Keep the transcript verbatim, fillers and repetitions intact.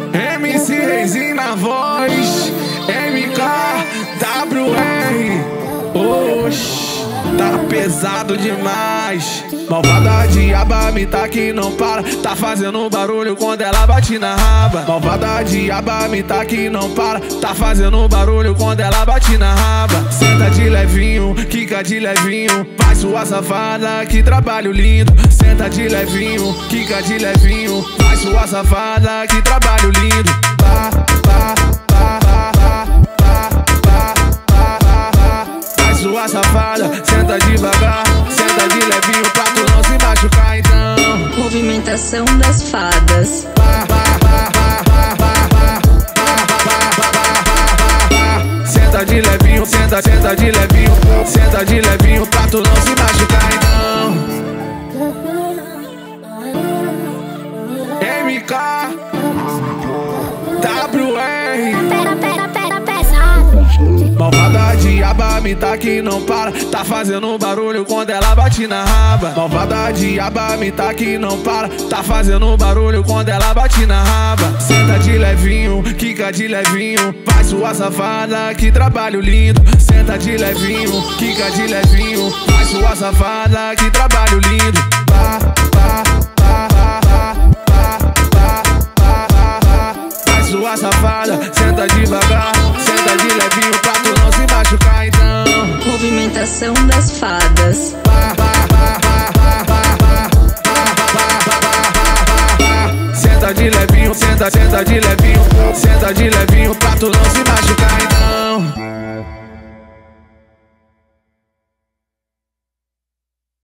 M C Reizinho na voz, M K W R. Oxi, tá pesado demais. Malvada diaba me tá que não para, tá fazendo barulho quando ela bate na raba. Malvada diaba me tá que não para, tá fazendo barulho quando ela bate na raba. Senta de levinho, quica de levinho, vai sua safada, que trabalho lindo. Senta de levinho, quica de levinho, vai sua safada, que trabalho lindo. Pá, pá, pá, pá, pá, pá, pá, pá, pá. Vai sua safada, senta devagar, senta de levinho pra tu não se machucar então. Movimentação das fadas. Pá, pá, pá, pá, pá, pá, pá, pá, pá, pá. Senta de levinho, senta, senta de levinho, senta de levinho pra tu não se machucar então. M K W R. Pera, pera, pera, pesado. Malvada diaba me tá que não para, tá fazendo barulho quando ela bate na raba. Malvada diaba me tá que não para, tá fazendo barulho quando ela bate na raba. Senta de levinho, quica de levinho, vai sua safada, que trabalho lindo. Senta de levinho, quica de levinho, vai sua safada, que trabalho lindo. Pá, pá, pá, pá, pá, pá, pá, pá, pá. Vai sua safada, senta devagar, senta de levinho pra tu não se machucar então. Movimentação das fadas. Pá, pá, pá, pá, pá, pá, pá, pá, pá, pá, pá. Senta de levinho, senta, senta de levinho, senta de levinho pra tu não se machucar.